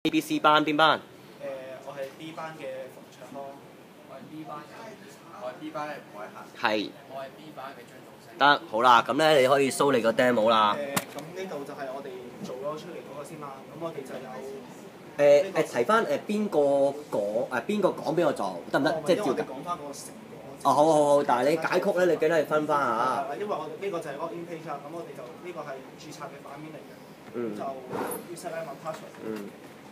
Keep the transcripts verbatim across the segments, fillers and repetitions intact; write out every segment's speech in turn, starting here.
A、B、C 班邊班？ 誒、我係 D 班嘅馮卓康。 我係 B 班嘅，我係 B 班嘅吳偉恆。 係。 我係 B 班嘅張棟升。 得，好啦，咁咧你可以 show 你個 demo 啦。 誒，咁呢度就係我哋做咗出嚟嗰個先啦。咁我哋就有誒誒提翻誒邊個講誒邊個講邊個做得唔得？即係照因為我哋講翻個成果。 哦，好好好，但係你解曲咧，你記得要分翻下。 因為我哋呢個就係 login page 啦，咁我哋就呢個係註冊嘅版面嚟嘅。 嗯。 就 username 同 password。 嗯。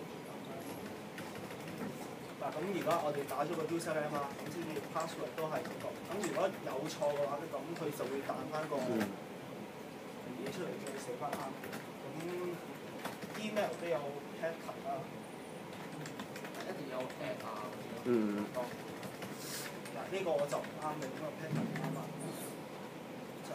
嗱，咁如果我哋打咗個 username 啦，咁先至 password 都係嗰個。咁如果有錯嘅話咧，咁佢就會彈翻個嘢出嚟，叫你寫翻啱。咁 email 都有 pattern 啦。 一定有 at 啊。 嗯。 嗱，呢個我就唔啱嘅，因為 pattern 唔啱啊。就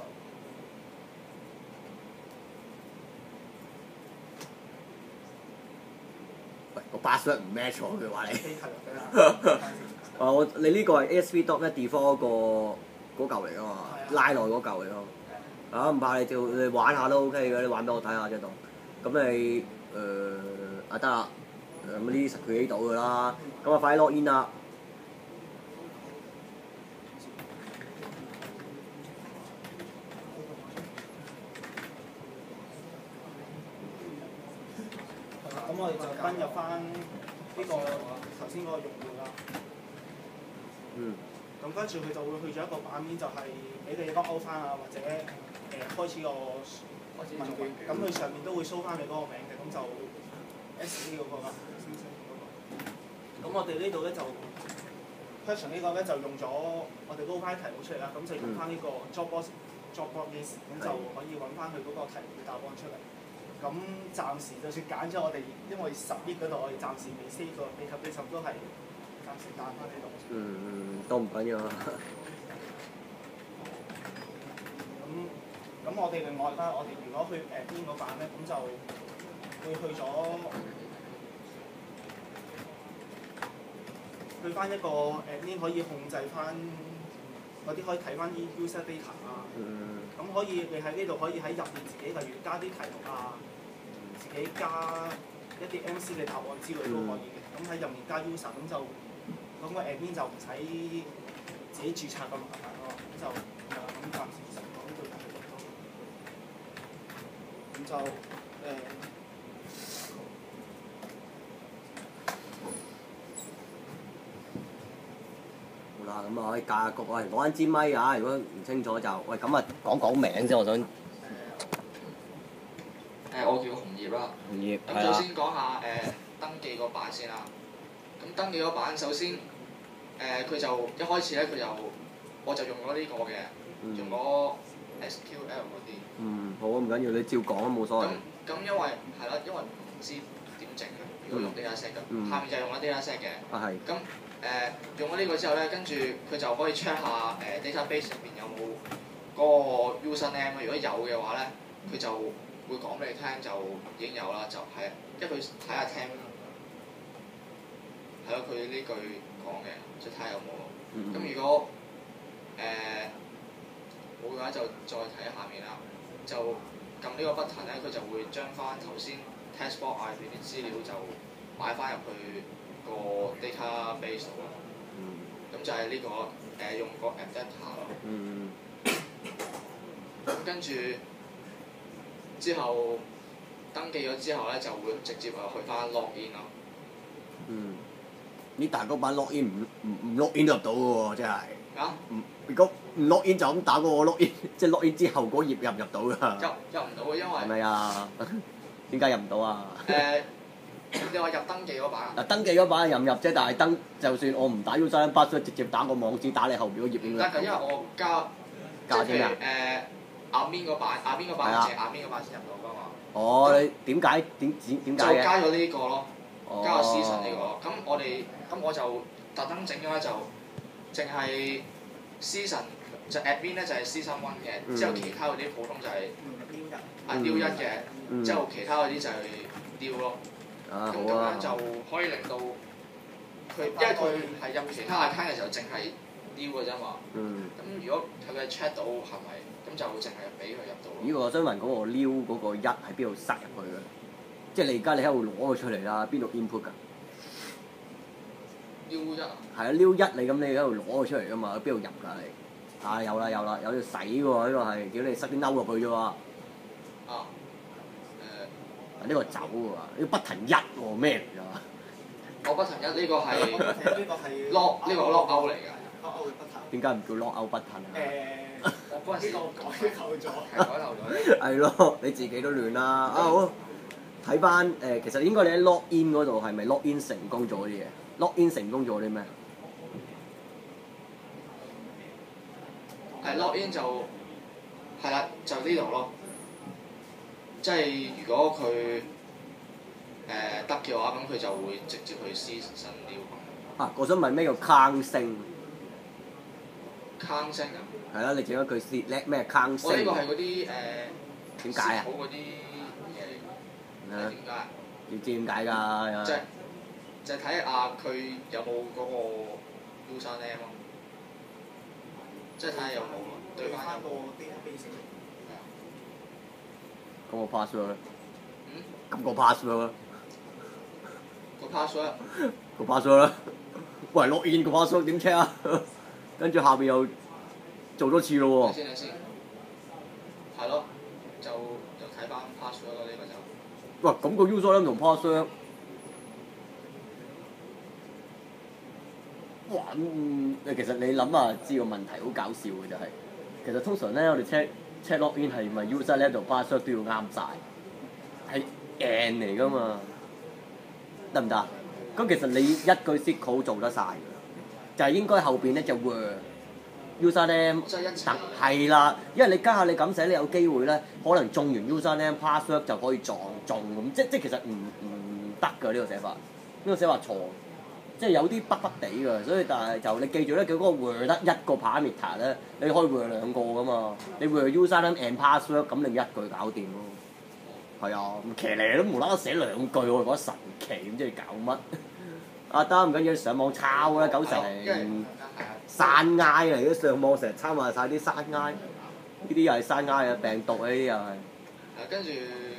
喂，個 password 唔 match 喎，佢話你。 機械人㗎。 哦，我你呢個係 A S V dot net default 個嗰嚿嚟㗎嘛，拉落嗰嚿嚟咯。啊，唔怕你照你玩下都 OK 嘅，你玩俾我睇下啫，當。咁你誒啊得啦，咁呢啲實 create 到㗎啦，咁啊快啲 login 啦。 咁我哋就登入翻呢個頭先嗰個用戶啦。 嗯。 咁跟住佢就會去咗一個版面，就係俾你 log out 翻啊，或者誒、呃、開始個問卷。咁佢上面都會 show 翻你嗰個名嘅，咁就 S 呢嗰個啦，星星嗰個。咁我哋呢度咧就 question 呢個咧就用咗我哋 load 翻題目出嚟啦，咁就用翻呢個 Dropbox Dropbox list，咁就可以揾翻佢嗰個題目答案出嚟。咁暫時就算揀咗我哋，因為十頁嗰度我哋暫時未 save 過，未及你十都係暫時彈翻呢度。 嗯嗯，都唔緊要啊。 咁咁我哋另外啦，我哋如果去誒邊嗰版咧，咁就會去咗去翻一個誒邊可以控制翻嗰啲可以睇翻啲 user data 啊。 嗯。 咁可以你喺呢度可以喺入面自己，例如加啲題目啊，自己加一啲 M C 嘅答案之類都可以嘅。咁喺入面加 user，咁就咁個 admin 就唔使自己註冊咁麻煩咯。咁就係啦，咁暫時實講到呢度咯。咁就誒。呃嗱，咁啊可以架下局啊，攞緊支咪啊！如果唔清楚就，喂咁啊講講名先，我想。誒、 呃，我叫紅葉啦。 紅葉。 咁首先講下誒、呃、登記嗰版先啦。咁登記嗰版首先誒佢、呃、就一開始咧佢就我就用咗呢個嘅， 嗯、 用咗 S Q L 嗰啲。 嗯，好啊，唔緊要，你照講啊，冇所謂。 咁咁因為係啦，因為唔知點整嘅，如果用 dataset 嘅， 嗯、 下面就用咗 dataset 嘅。 啊係。 咁誒、呃、用咗呢個之後咧，跟住佢就可以 check 下誒、呃、database 入邊有冇嗰個 username 如果有嘅話咧，佢就會講俾你聽，就已經有啦，就係因為佢睇下聽係咯，佢呢句講嘅，即係睇下有冇咯。咁、嗯、如果誒冇嘅話，就再睇下面啦。就撳呢個 button 咧，佢就會將翻頭先 testbox 嗌俾啲資料就擺翻入去個 database 度咯。咁、嗯、就係呢、這個誒、呃、用個 adapter 咯。 嗯。 咁跟住之後登記咗之後咧，就會直接啊去翻 login 咯。 嗯。呢大嗰版 login 唔唔唔 login 都入到嘅喎，真係。 啊？ 唔如果唔 login 就咁打嗰個 login，即係 login 之後嗰頁入唔入到㗎？ 入入唔到嘅，因為。係咪啊？點解入唔到啊？ 誒、呃，你話入登記嗰版啊？ 嗱，登記嗰版入唔入啫？但係登就算我唔打 username password，直接打個網址打你後邊嗰頁應該。 得㗎，因為我加。 加啲咩啊？ 誒，亞邊嗰版，亞邊嗰版淨係亞邊嗰版先入到㗎嘛。 哦，你點解點點點解嘅？ 就加咗呢個咯， 哦、 加個 season 呢個。咁我哋咁我就特登整咗咧，就淨係 season 就 admin 咧就係 season one 嘅，嗯、之後其他嗰啲普通就係啊 new 一嘅， 嗯、 之後其他嗰啲就係 new 咯。 啊， 咁咁樣就可以令到佢，因為佢係入其他 account 嘅時候淨係 new 嘅啫嘛。 嗯。 咁如果佢嘅 check 到係咪，咁就淨係俾佢入到。 呢個我想問嗰個 new 嗰個一喺邊度塞入去嘅？ 即係你而家你喺度攞佢出嚟啦，邊度 input 㗎？ U 一啊？ 係啊，撩一你咁你喺度攞佢出嚟㗎嘛，邊度入㗎你？啊有啦有啦，有條洗喎，呢個係叫你塞啲勾落去啫喎。 啊誒。 啊呢個走喎，呢個不騰一喎咩嚟㗎？ 我不騰一呢個係呢個係 lock 呢個 lock out 嚟㗎。 lock out 不騰。 點解唔叫 lock out 不騰啊？ 誒， 我嗰陣時呢個改後咗。 係改頭咗。 係咯，你自己都亂啦。啊好，睇翻誒，其實應該你喺 lock in 嗰度係咪 lock in 成功咗啲嘢？lock in 成功咗啲咩？ 係 lock in 就係啦，就呢度咯。即係如果佢誒得嘅話，咁佢就會直接去撕新料。 啊，我想問咩叫 counting？ counting 啊？ 係啦，你整一句 select 咩 counting？ 我呢個係嗰啲誒點解啊？ 好嗰啲嘢，係點解啊？ 要知點解㗎？ 即係就係睇下佢有冇嗰個 user name 咯，即係睇下有冇對翻有個冇。 database。 咁個 password 咧？ 嗯？ 咁個 password 咧？ 個 password 個 password 咧？喂，log in 個 password 點 check 啊？跟住下邊又做多次咯喎。 等先等先，係咯，就就睇翻 password 咯，呢個就。 喂，咁個 user name 同 password，哇嗯誒，其實你諗下，知個問題好搞笑嘅就係、其實通常咧，我哋 check check log in 係咪 user name 同 password 都要啱晒，係 and 嚟㗎嘛，得唔得？咁其實你一句 S Q L 做得晒㗎，就係、應該後邊咧就 word user name 即係一齊得係啦，因為你家下你咁寫，你有機會咧，可能中完 user name password 就可以撞中咁，即即其實唔唔得㗎呢個寫法，呢、個寫法錯，即係有啲北北地㗎，所以但係就你記住咧，佢嗰個 word 得一個 parameter 咧，你可以 word 兩個㗎嘛，你 word user name and password 咁你一句搞掂咯。係啊，唔騎呢都無啦啦寫兩句，我覺得神奇，唔知你搞乜？啊得唔緊要，上網抄啦，九成山埃嚟嘅，上網成日抄埋晒啲山埃，呢啲又係山埃嘅病毒啊！呢啲又係。 係跟住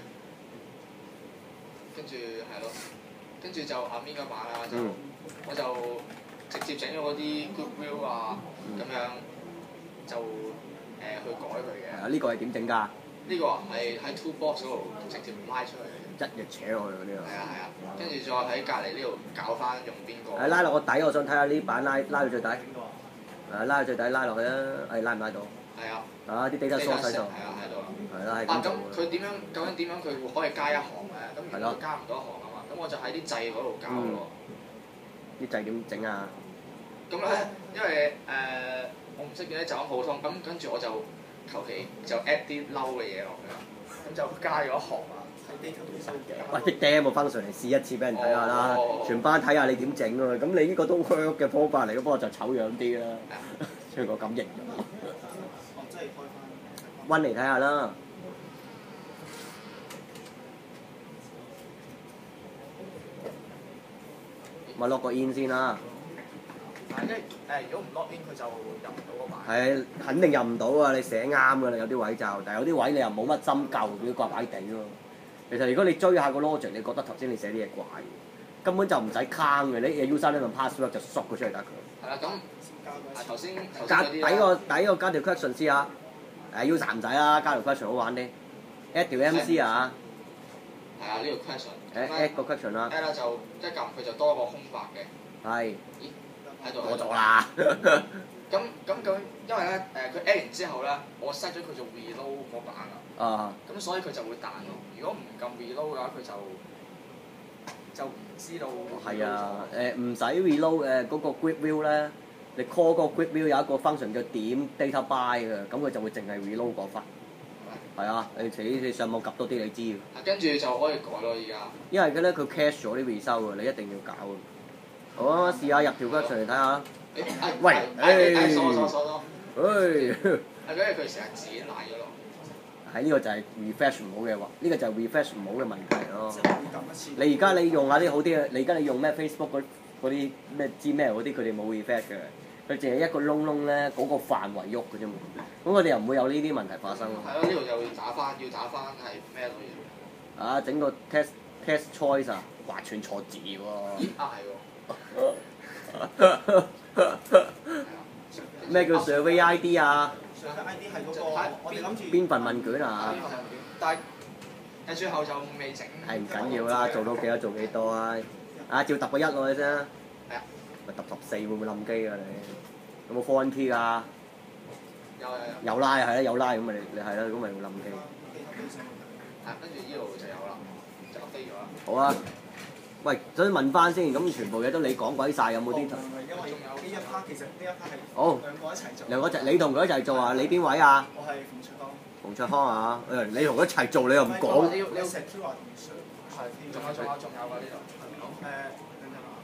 跟住係咯，跟住就下面嗰版啦，就、 嗯、 我就直接整咗嗰啲 goodwill 啊，咁、 嗯、 樣就誒、呃、去改佢嘅。 係啊，呢個係點整㗎？ 呢個係喺 toolbox 嗰度直接拉出嚟嘅。 一日扯落去嗰啲啊！ 係啊係啊，跟住再喺隔離呢度搞翻用邊個？ 係拉落個底，我想睇下呢版拉拉到最底。誒拉到最底拉落去啊！誒拉唔拉到？ 係啊。 啊啲 data source 喺度。 係啊喺度啦。 係啦，係啊咁做咁佢點樣？究竟點樣佢會可以加一行咧？咁如果加唔到一行啊嘛，咁我就喺啲掣嗰度搞咯。 啲掣點整啊？ 咁咧，因為誒、呃、我唔識嘅咧，就咁普通，咁跟住我就求其就 add 啲嬲嘅嘢落去啦，咁就加咗一行啊。 喂，啲 demo 翻上嚟試一次俾人睇下啦， 哦、 全班睇下你點整喎。咁你呢個都 work 嘅方法嚟，不過就醜樣啲啦。所以我咁型咗。 哦，即係開翻。 温嚟睇下啦。咪落個 in 先啦。 但係誒，如果唔 lock in 佢就入唔到嗰版。 係，肯定入唔到啊！你寫啱㗎啦，有啲位就，但係有啲位你又冇乜針灸，佢怪怪地咯。其實如果你追下個 logic，你覺得頭先你寫啲嘢怪，根本就唔使 count 嘅，你嘅 user name 同 password 就縮佢出嚟得㗎。 係啦，咁頭先加底個底個加條 question 試下，誒 user 唔使啦，加條 question 好玩啲 ，add 條 M C 啊。 係啊，呢個 question。 誒 add 個 question 啦。 add 啦就一撳佢就多個空白嘅。 係。 咦？喺度。 多咗啦。 咁咁咁，因為咧誒佢 add 完之後咧，我 set 咗佢做 reload 嗰版啊。 啊。 咁所以佢就會彈咯。如果唔撳 reload 嘅話，佢就就唔知道。 係啊，誒唔使 reload 誒嗰個 grid view 咧，你 call 個 grid view 有一個 function 叫點 data by 嘅，咁佢就會淨係 reload 嗰忽。係啊，你自己你上網 𥄫 多啲你知㗎。 跟住就可以改咯，而家。因為佢咧佢 cache 咗啲 result 㗎，你一定要搞㗎。好啊，試下入條 question 嚟睇下。喂，誒。 鎖鎖鎖鎖。 誒。 係因為佢成日自己賴咗落。 係呢個就係 refresh 唔好嘅話，呢個就係 refresh 唔好嘅問題咯。你而家你用下啲好啲嘅，你而家你用咩 Facebook 嗰嗰啲咩 Gmail 嗰啲，佢哋冇 refresh 嘅，佢淨係一個窿窿咧，嗰個範圍喐嘅啫嘛。咁我哋又唔會有呢啲問題發生咯。 係咯，呢度又要打翻，要打翻係咩類型？ 啊，整個 test test choice 啊，話串錯字喎。 咦啊係喎。 咩叫 survey I D 啊？ 上嘅 I D 係嗰個，我哋諗住邊份問卷啊？ 但係誒最後就未整。 係唔緊要啦，做到幾多做幾多啊！啊，照揼個一落去先啦。 係啊。 咪揼十四會唔會冧機啊你？有冇 four key 㗎？ 有有有。 有拉係啦，有拉咁咪你你係啦，咁咪會冧機。 係，跟住呢度就有啦，就飛咗啦。 好啊。喂，想問翻先，咁全部嘢都你講鬼晒，有冇啲？ 因為呢一 part 其實呢一 part 係好兩個一齊做。 兩個一齊，你同佢一齊做啊？你邊位啊？ 我係馮卓康。 馮卓康啊！誒，你同佢一齊做，你又唔講。 你要你要 secure 同 serve 係仲有仲有仲有㗎呢度。 誒，等陣啊。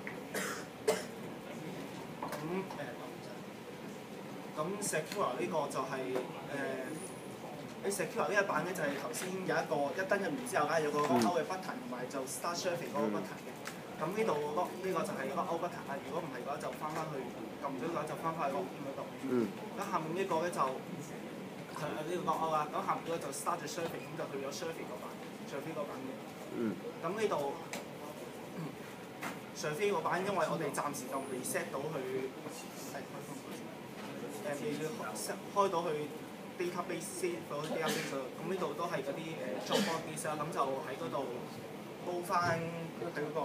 咁誒，咁 secure 呢個就係誒，你 secure 呢一版咧就係頭先有一個一登入完之後，梗係有個 lock out 嘅 button 同埋就 start survey 嗰個 button 嘅。咁呢度 lock 呢個就係 lock out button 啦。如果唔係嘅話，就翻返去撳咗嘅話，就翻返去 lock in 嗰度。 嗯。 咁下面呢個咧就係呢個 lock out 啦。咁下面呢個就 start 咗 survey，咁就去咗 survey 嗰版 survey 嗰版嘅。 嗯。 咁呢度 survey 嗰版，因為我哋暫時就未 set 到去誒誒未開到去 database 先嗰啲 database 度。咁呢度都係嗰啲誒 job base 啦。咁就喺嗰度煲翻喺嗰個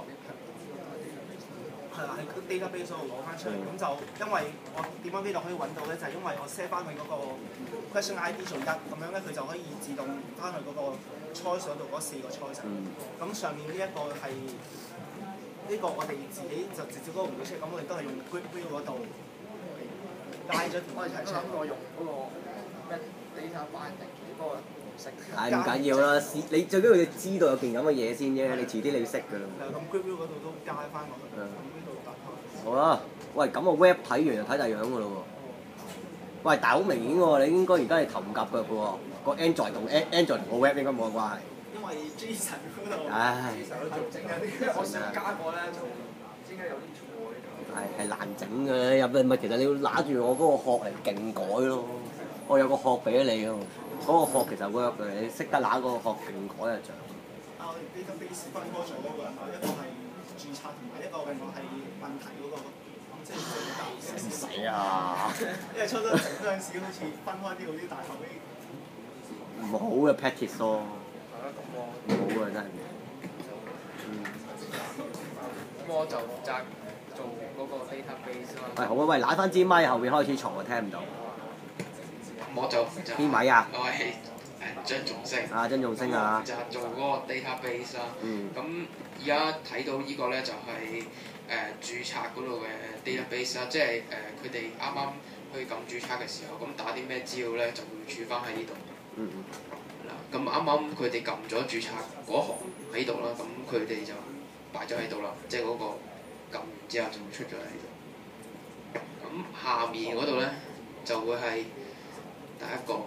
係啦，喺 database 度攞翻出嚟。咁就因為我點樣呢度可以揾到咧？就係因為我 set 翻佢嗰個 question I D 做一，咁樣咧佢就可以自動翻去嗰個 choice 嗰度嗰四個 choice。咁上面呢一個係呢個我哋自己就直接嗰個唔會出，咁我哋都係用 grid view 嗰度拉咗條題出嚟。 我用嗰個咩 data binding 嗰個模式。 係唔緊要啦，你最緊要你知道有件咁嘅嘢先啫，你遲啲你識㗎啦。 係咁 grid view 嗰度都加翻落去。咁呢度打開。 好啦，喂，咁個 web 睇完就睇第二樣㗎咯喎。喂，但係好明顯喎，你應該而家係頭唔夾腳㗎喎，個 Android 同 Android 同個 web 應該冇乜關係。 因為 Jason 嗰度， 唉， 整緊啲，因為我想加過咧，就點解有啲錯喺度？ 係係難整嘅，入邊咪其實你要揦住我嗰個殼嚟勁改咯。我有個殼俾你㗎，嗰、那個殼其實 work 嘅，你識得揦嗰個殼勁改就著。 啊，我哋 database 分開咗嗰個人，一個係註冊同埋一個另外係問題嗰、那個，即係唔使啊！ 因為初初整嗰陣時好似分開啲嗰啲，但係後尾唔好嘅 practice 咯。唔好啊，真係。嗯。 咁我就負責做嗰個 database 啦。 喂，好啊，喂，揦翻支咪，後邊開始嘈啊，聽唔到。 我就負責。 邊位啊？ 我係誒張仲升。 啊，張仲升啊！ 就做嗰個 database 啦。 嗯。 咁而家睇到呢個咧就係誒註冊嗰度嘅 database 啦，即係誒佢哋啱啱去撳註冊嘅時候，咁打啲咩資料咧就會儲翻喺呢度。 嗯嗯。 嗱，咁啱啱佢哋撳咗註冊嗰行喺度啦，咁佢哋就擺咗喺度啦，即係嗰個撳完之後就會出咗喺度。咁下面嗰度咧就會係第一個，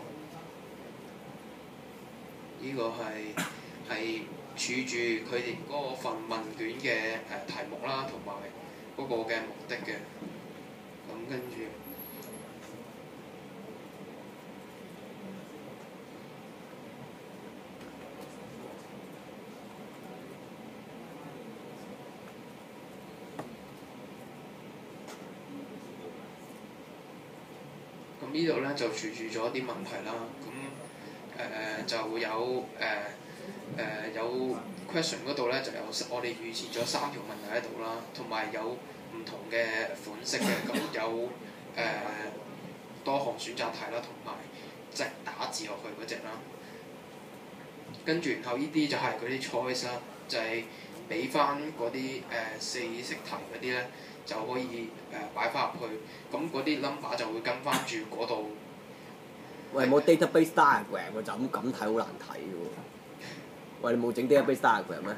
呢、這個係係儲住佢哋嗰份問卷嘅誒、呃、題目啦，同埋嗰個嘅目的嘅。咁跟住。咁呢度咧就儲住咗啲問題啦，咁誒、呃、就有誒誒、呃呃、有 question 嗰度咧就有我哋預設咗三條問題喺度啦，同埋有唔同嘅款式嘅，咁有誒、呃、多項選擇題啦，同埋即係打字落去嗰隻啦。跟住然後呢啲就係嗰啲 choice 啦，就係俾翻嗰啲誒四式題嗰啲咧。就可以誒擺翻入去，咁嗰啲 number 就會跟翻住嗰度。 喂，冇 database diagram 喎，就咁咁睇好難睇嘅喎。喂，你冇整 database diagram 咩？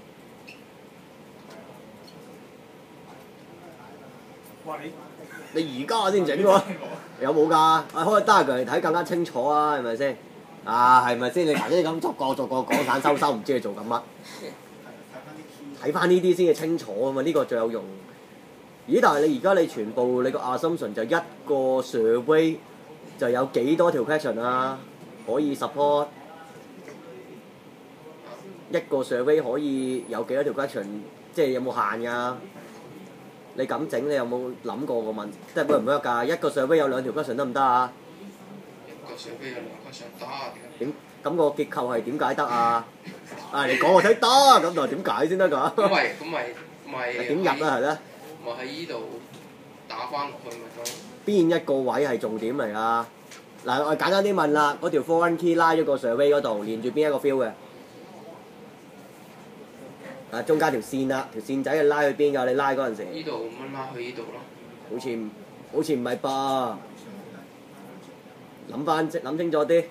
哇！你你而家先整喎？有冇㗎？啊，開個 diagram 嚟睇更加清楚啊，係咪先？啊，係咪先？你頭先咁逐個逐個講散收收，唔知你做緊乜？睇翻呢啲先至清楚啊嘛，呢、這個最有用。咦？但係你而家你全部你個 assumption 就一個 survey 就有幾多條 question 啊？可以 support？ 一個 survey 可以有幾多條 question，即係有冇限㗎？你咁整，你有冇諗過個問題？即係 work 唔 work 㗎？一個 survey 有兩條 question 得唔得啊？ 一個 survey 有兩個 question 得點？咁個結構係點解得啊？啊，你講我睇得，咁就點解先得㗎？ 咁咪咁咪咪點入啊？係咧？ 咪喺依度打翻落去咪得。邊一個位係重點嚟啊？嗱，我簡單啲問啦，嗰條 foreign key 拉咗個 survey 嗰度，連住邊一個 field 嘅？啊，中間條線啦，條線仔係拉去邊㗎？你拉嗰陣時。 依度咁樣拉去依度咯。 好似唔好似唔係噃？諗翻諗清楚啲。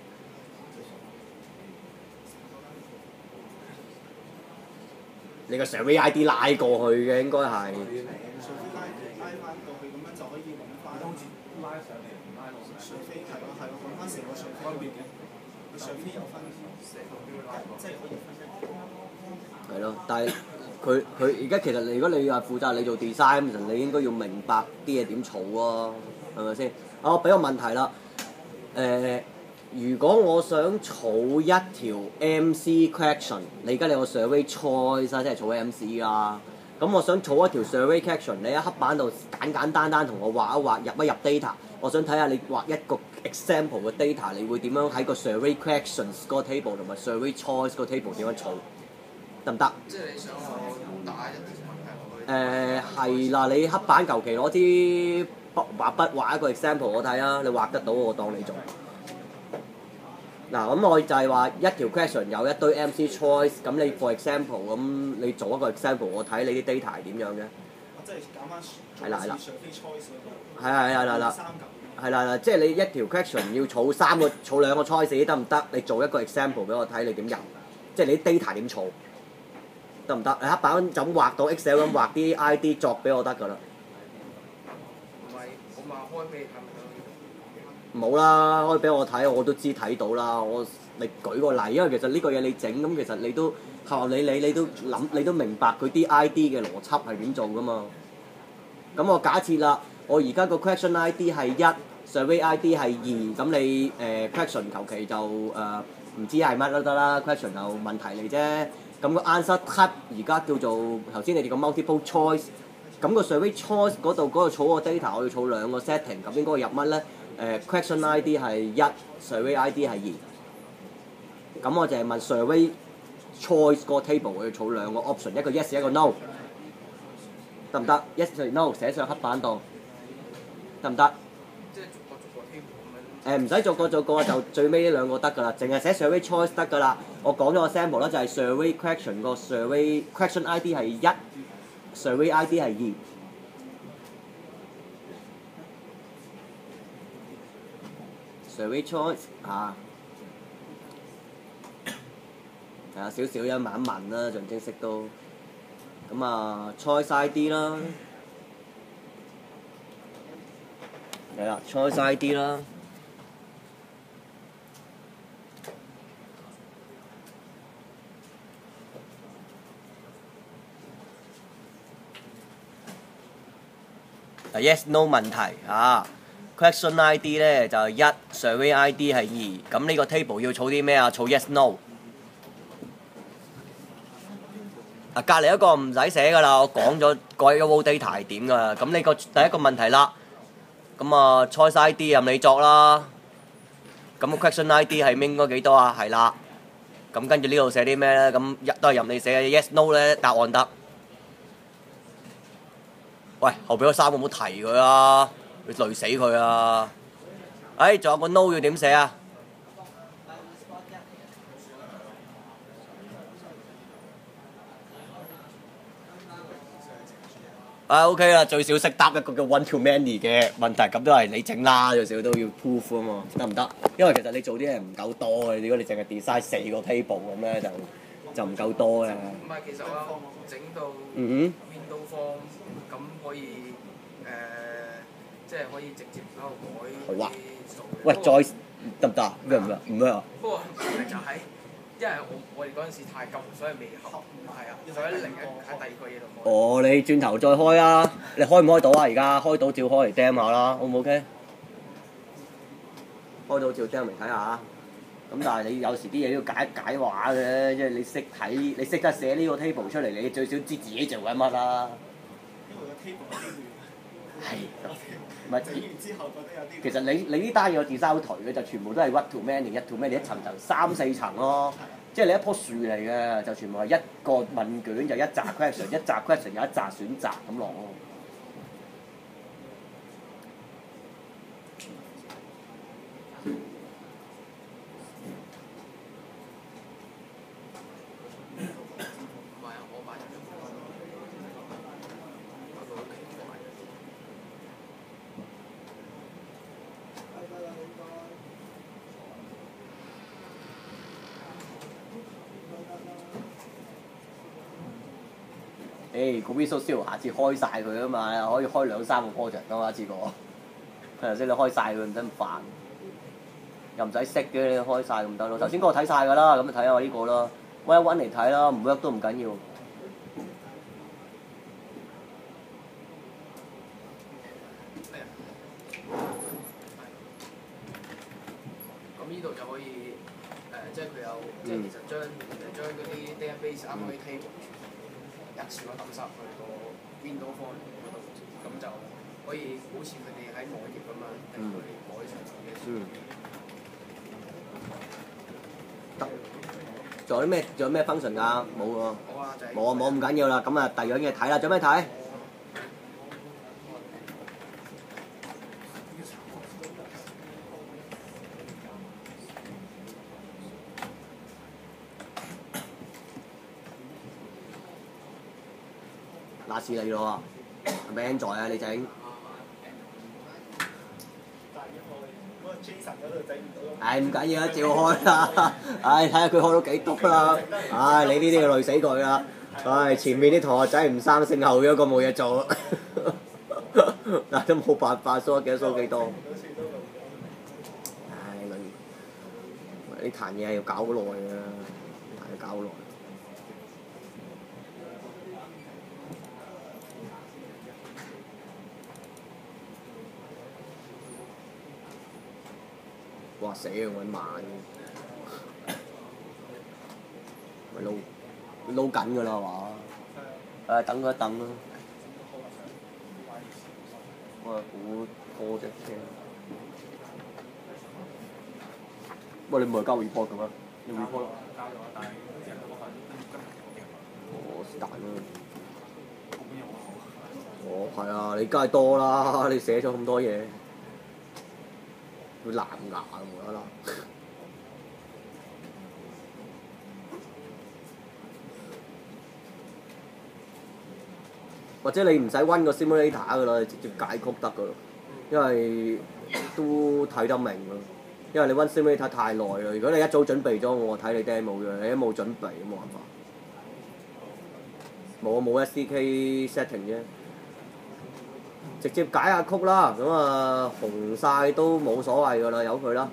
你個 survey I D 拉過去嘅應該係。 拉拉翻過去咁樣就可以揾翻。好似拉上嚟唔拉落嚟。survey 係咯係咯，揾翻成個 survey 分別嘅。個 survey 有分即係可以分一。 係咯，但係佢佢而家其實你如果你話負責你做 design，其實你應該要明白啲嘢點儲喎，係咪先？啊，我俾個問題啦，誒、呃，如果我想儲一條 M C question， 你而家你有個 survey choice 即係儲 M C 啦。咁我想儲一條 survey question， 你喺黑板度簡簡單單同我畫一畫，入一入 data， 我想睇下你畫一個 example 嘅 data， 你會點樣喺個 survey questions 嗰個 table 同埋 survey choice 嗰個 table 點樣儲？得唔得？ 即係你想我打一條問題落去？ 誒係啦，你黑板求其攞支筆畫筆畫一個 example 我睇啊，你畫得到我當你做。嗱咁我就係話一條 question 有一堆 M C choice， 咁你 for example 咁你做一個 example 我睇你啲 data 係點樣嘅。 即係揀翻係啦係啦。 係係係係啦。係啦啦，即係你一條 question 要儲三個儲兩個 choice 得唔得？你做一個 example 俾我睇你點入，即係你啲 data 點儲？得唔得？你黑板就咁畫到 Excel 咁畫啲 I D 作俾我得㗎啦。 唔係，我話開俾你睇咪得咯。 冇啦，開俾我睇我都知睇到啦。我你舉個例，因為其實呢個嘢你整咁，其實你都後你你你都諗你都明白佢啲 I D 嘅邏輯係點做㗎嘛。咁我假設啦，我而家個 question I D 係一 ，survey I D 係二，咁你誒、呃、question 求其就誒唔、呃、知係乜都得啦 ，question 就問題嚟啫。咁個 answer type 而家叫做頭先你哋個 multiple choice，咁個 survey choice 嗰度嗰個儲個 data 我要儲兩個 setting，咁應該入乜咧？誒、呃、question I D 係一 ，survey I D 係二。咁我就係問 survey choice 個 table 我要儲兩個 option， 一個 yes 一個 no， 得唔得 ？yes 同 no 寫上黑板度，得唔得？ 即係逐個逐個 table 咁樣。 誒唔使逐個逐個就最尾呢兩個得㗎啦，淨係寫 survey choice 得㗎啦。我講咗個 sample 啦，就係 survey question 個 survey question I D 係一 ，survey I D 係二。survey choice 啊，係啊，少少一問一問啦，象徵式都。咁啊 choice I D 啦，係啦 choice I D 啦。Yes no 問題啊 ，question I D 咧就係一 ，survey I D 係二，咁呢個 table 要儲啲咩啊？儲 yes no。啊，隔離一個唔使寫㗎啦，我講咗個 raw data 係點㗎啦。咁呢個第一個問題啦，咁啊 choice I D 任你作啦。咁 question I D 係應該幾多啊？係啦。咁跟住呢度寫啲咩咧？咁都係任你寫嘅 yes no 咧，答案得。喂，後邊嗰三個唔好提佢啊！你累死佢啊！誒，仲有個 no 要點寫啊？啊 OK 啦，最少識答一個叫 one to many 嘅問題，咁都係你整啦，最少都要 proof 啊嘛，得唔得？因為其實你做啲嘢唔夠多嘅，如果你淨係 design 四個 table 咁咧，就就唔夠多嘅。 唔係，其實我整到嗯 window form 咁可以誒，即係可以直接喺度改好啊啲數嘅。 喂，再得唔得？咩唔得？唔咩啊？ 不過問題就喺，因為我我哋嗰陣時太急，所以未合。係啊，所以另一喺第二個嘢度開。 哦，你轉頭再開啊！你開唔開到啊？而家開到照開嚟 demo 下啦，O 唔 OK？開到照 demo 嚟睇下啊！ 咁但係你有時啲嘢都要解一解話嘅，即係你識睇，你識得寫呢個 table 出嚟，你最少知自己做緊乜啦。 因為個 table 有啲亂。 係。唔係。 整完之後覺得有啲。 其實你你呢單嘢個 design 好頹嘅，就全部都係 one to many 一 to many 一層就三四層咯。即係你一棵樹嚟嘅，就全部係一個問卷就一紮 question， 一紮 question 有一紮選擇咁落咯。誒，個 Visual Studio 下次開晒佢啊嘛，可以開兩三個 project 噶嘛一次過。佢頭先你開晒佢唔使咁煩，又唔使識嘅，你開晒咁得咯。頭先嗰個睇晒㗎啦，咁就睇下我呢個啦，揾一揾嚟睇啦，唔 work 都唔緊要。 咁呢度就可以誒，即係佢有，即係其實將誒將嗰啲 database 啱嗰啲 table 一次過抌晒入去個 window form 嗰度，咁就可以好似佢哋喺網頁咁樣令佢哋改上自己嘅書。 得。仲有啲咩？仲有咩 function 㗎？冇喎。 冇啊，就係。 冇啊冇咁緊要啦，咁啊第二樣嘢睇啦，做咩睇？嗱是你咯喎，係咪 Android 啊？你整？ 嗰個 Jason 嗰度整唔到。 唉唔緊要啦，照開啦！唉睇下佢開到幾篤啦！唉你呢啲要累死佢啦！唉前面啲同學仔唔生性，後邊一個冇嘢做，嗱都冇辦法，數幾多數幾多。唉累，呢壇嘢係要搞好耐㗎，係搞好耐。哇死啊！揾慢，咪撈撈緊㗎啦係嘛？誒等佢一等咯。我係好拖隻車。喂，你唔係交 report 嘅咩？你 report 啦。 交咗，但係人嗰份今日哦，是但啦。哦，係啊！你梗係多啦，你寫咗咁多嘢。會藍牙啊！無啦啦。或者你唔使温個 simulator 㗎啦，直接解曲得㗎啦，因為都睇得明咯。因為你温 simulator 太耐啦，如果你一早準備咗，我睇你 demo 嘅，你都冇準備，冇辦法。冇冇 S D K setting 啫。直接解下曲啦，咁啊紅晒都冇所謂㗎啦，由佢啦。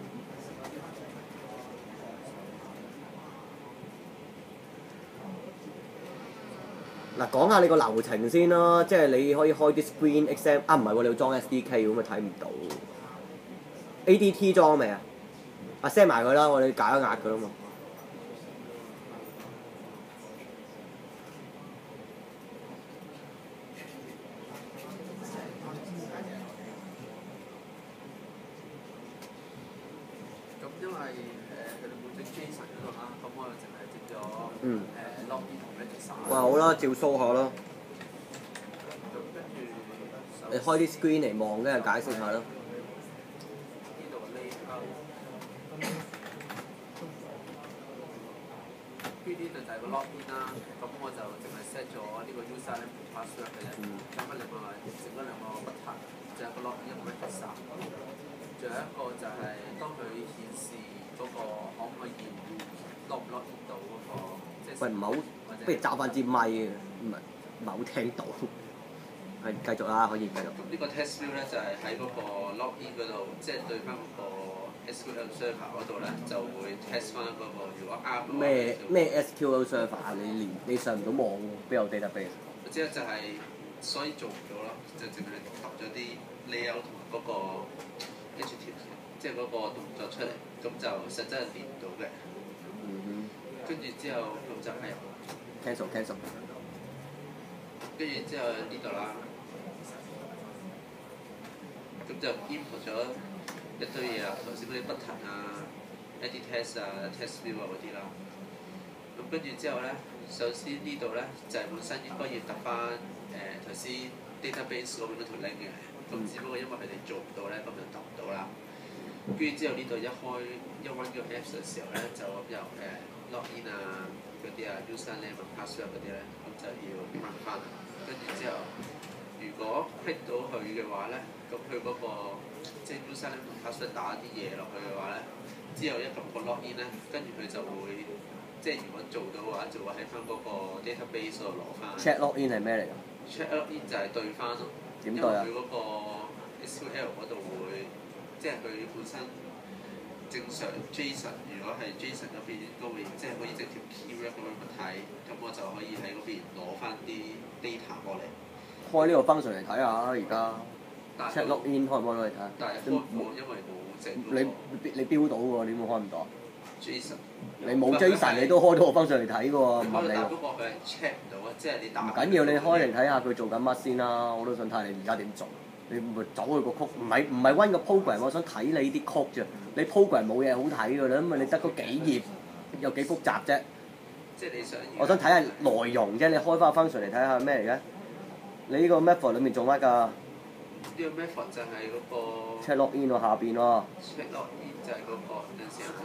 嗱，講下你個流程先啦，即係你可以開啲 screen X M 啊，唔係喎，你要裝 S D K 咁咪睇唔到。A D T 裝未啊？啊 set 埋佢啦，我哋解一壓佢啦嘛。嗯。哇！好啦，照 show 下啦。你開啲 screen 嚟望，跟住解釋下啦。 呢啲就就係個 login 啦，咁我就淨係 set 咗呢個 user name同 password 嘅啫。咁啊另外整咗兩個 button，就係個 login 一個 register。仲有一個就係當佢顯示嗰個可唔可以 log 唔 login 到嗰個，即係。 喂，唔係好，不如罩翻支咪嘅，唔係唔係好聽到。係繼續啦，可以繼續。 咁呢個 test view 咧就係喺嗰個 login 嗰度，即係對翻嗰個 S Q L server 嗰度咧，就會 test 翻嗰個如果啱嘅話。 咩咩 S Q L server 啊？你連你上唔到網喎，邊有 database？ 即係就係，所以做唔到咯，就淨係揼咗啲 layout 同嗰個 adjective，即係嗰個動作出嚟，咁就實質係練唔到嘅。 嗯跟住之後咁就係、 哼，cancel cancel。 跟住之後呢度啦，咁就 import 咗一堆嘢啦，頭先嗰啲 button 啊、edit test 啊、test view 啊嗰啲啦。咁跟住之後咧，首先呢度咧就係、本身應該要揼翻誒頭先 database 嗰邊嗰條 link 嘅，咁只不過因為佢哋做唔到咧，咁就揼唔到啦。跟住之後呢度一開一 run 個 apps 嘅時候咧，就咁由誒 login 啊嗰啲啊 username 啊 password 嗰啲咧，咁就要 run 翻。跟住之後，如果 click 到佢嘅話咧，咁佢嗰個即係 username 同 password 打啲嘢落去嘅話咧，之後一撳個 login 咧，跟住佢就會即係如果做到嘅話，就會喺翻嗰個 database 度攞翻。 check login 係咩嚟㗎？ check login 就係對翻咯， 點對啊？ 因為佢嗰個 S Q L 嗰度會，即係佢本身正常 JSON， 如果係 JSON 嗰邊應該會即係可以整條 keyword 咁樣去睇，咁我就可以喺嗰邊攞翻啲 data 過嚟。 開呢個 function 嚟睇下而家。 但係 check login 開唔開到嚟睇下？ 但係開唔到，因為冇整嗰個你你標到喎，點會開唔到啊？ JSON。 你冇 JSON 你都開到個 function嚟睇㗎喎，唔問你喎。 但不過佢係 check 唔到啊，即係你打。 唔緊要，你開嚟睇下佢做緊乜先啦。我都想睇你而家點做。你咪走去個曲，唔係唔係 run 個 program，我想睇你啲曲啫。你 program 冇嘢好睇㗎啦，因為你得嗰幾頁，有幾複雜啫。 即係你想。 我想睇下內容啫，你開翻個 function 嚟睇下咩嚟嘅？你呢個 method 裡面做乜㗎？ 呢個 method 就係嗰個。 check login 喎，下邊喎。 check login 就係嗰個，等陣先啊。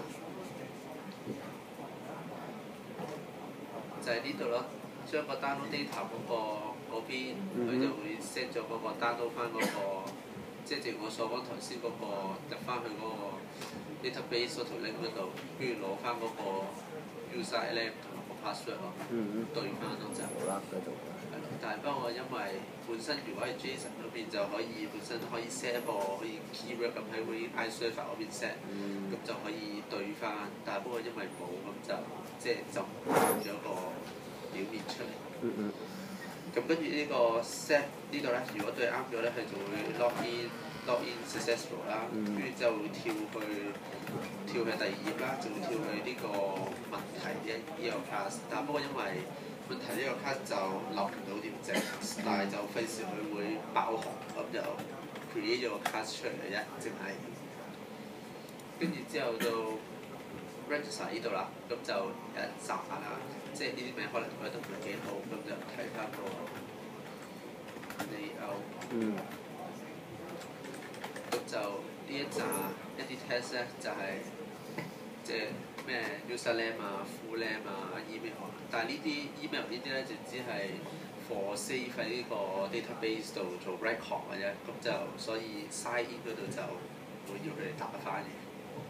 就係呢度咯，將個 download data 嗰、個嗰邊，佢、 嗯、 就會 set 咗嗰個 download 翻嗰、個，即係正如我所講頭先嗰個入翻去嗰個 database 嗰條 link 嗰度，跟住攞翻嗰個 user name 同埋個 password 咯， 嗯對翻咯就。 好啦，繼續。 係咯，但係不過因為本身如果係 JSON 嗰邊就可以本身可以 set 一個可以 keyword 咁喺會 iServer 嗰邊 set，咁、 嗯、 就可以對翻。但係不過因為冇咁就即係就做咗個表面出嚟。 嗯嗯。 咁跟住呢個 set 呢度咧，如果對啱咗咧，佢就會 log in log in successful 啦，跟住之後會跳去跳去第二頁啦，就會跳去呢個問題嘅呢個 class。但係不過因為問題呢個 class 就諗唔到點整，但係就費事佢會爆紅，咁就 create 咗個 class 出嚟嘅啫，淨係。跟住之後到 register 呢度啦，咁就有一集啦，即係呢啲名可能改得唔係幾好，咁就睇翻個 layout。 嗯。 咁就呢一集一啲 test 咧，就係即係咩 username 啊、full name 啊、email 啊，但係呢啲 email 呢啲咧就只係 for save 喺呢個 database 度做 record 嘅啫，咁就所以 sign in 嗰度就會要佢哋打翻嘅。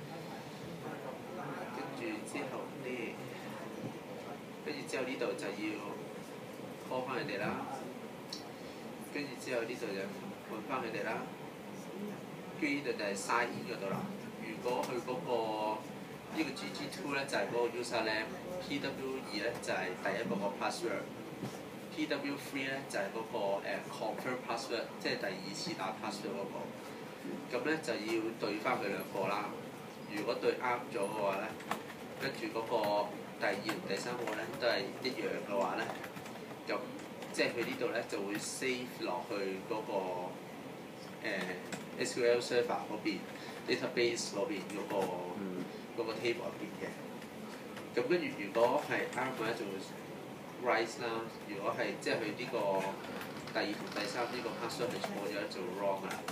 跟住之後呢，跟住之後呢度就要 call 翻佢哋啦，跟住之後呢度就揾翻佢哋啦。跟住呢度就係 sign in 嗰度啦。如果佢嗰、個呢、呢個 G G two 咧就係嗰個 username，P W 二咧就係第一個個 password，P W three 咧就係嗰、個、uh, confirm password，即係第二次打 password 嗰、個。咁咧就要對翻佢兩個啦。如果對啱咗嘅話咧，跟住嗰個第二同第三個咧都係一樣嘅話咧，咁即係佢呢度咧就會 save 落去嗰、個、呃 S Q L server 嗰邊 database 嗰邊嗰、個嗰、個 table 入邊嘅。咁跟住如果係啱嘅咧就會 rise 啦，如果係即係佢呢個第二同第三呢個 password 係錯咗就 wrong 啦。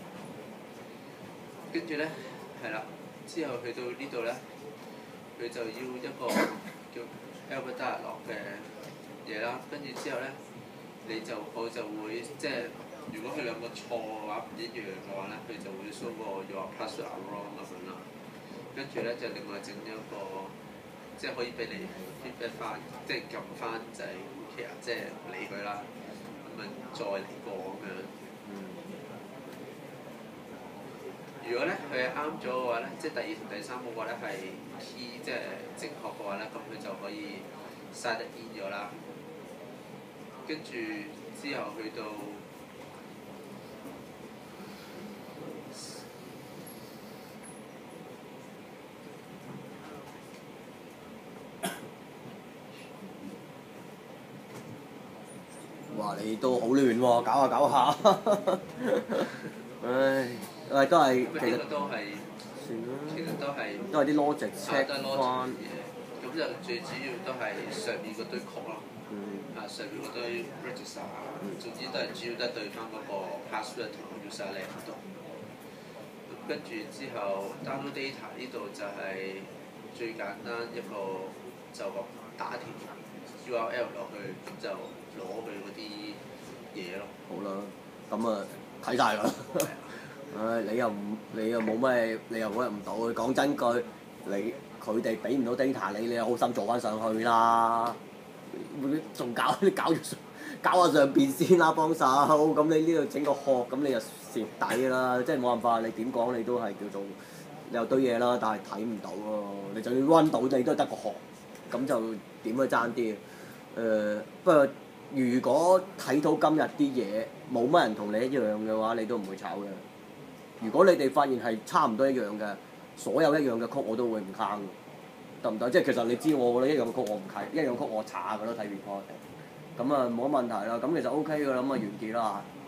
跟住咧係啦，之後去到呢度咧，佢就要一個叫 Albert Dialog 嘅嘢啦。跟住之後咧，你就我就會即係。如果佢兩個錯嘅話唔一樣嘅話咧，佢就會 show 個 your password are wrong 咁樣啦。跟住咧就另外整咗一個，即係可以俾你 feedback 翻，即係撳翻就係 OK 啊，即係唔理佢啦，咁咪再嚟過咁樣。如果咧佢係啱咗嘅話咧，即係第二同第三個話咧係 key 即係正確嘅話咧，咁佢就可以 sign in 咗啦。跟住之後去到哇！你都好亂喎，搞下搞下，唉，誒都係其實呢個都係算啦， 其實都係都係啲 logic 啊 check 都係 logic 翻嘅，嘢。咁就最主要都係上面嗰堆曲咯。 嗯啊，上面嗰堆 register 啊，總之都係主要都係對翻嗰個 password 同 username 度。咁跟住之後 download data 呢度就係最簡單一個就咁打條 U R L 落去，咁就攞佢嗰啲嘢咯。 好啦，咁啊睇晒㗎啦。唉，你又唔你又冇咩，你又揾唔到。講真句，你佢哋俾唔到 data 你，你又好心做翻上去啦。仲搞你搞住搞下上邊先啦，幫手。咁你呢度整個殼，咁你就蝕底啦。即係冇辦法，你點講你都係叫做你有堆嘢啦，但係睇唔到咯。你就算 run 到，你都係得個殼，咁就點都爭啲。誒、呃，不過如果睇到今日啲嘢冇乜人同你一樣嘅話，你都唔會炒嘅。如果你哋發現係差唔多一樣嘅，所有一樣嘅曲我都會唔坑嘅，得唔得？即係其實你知我覺得一樣嘅曲我唔契，一樣曲我查㗎咯，睇 report。咁啊冇乜問題啦，咁其實 OK 㗎啦，咁啊完結啦。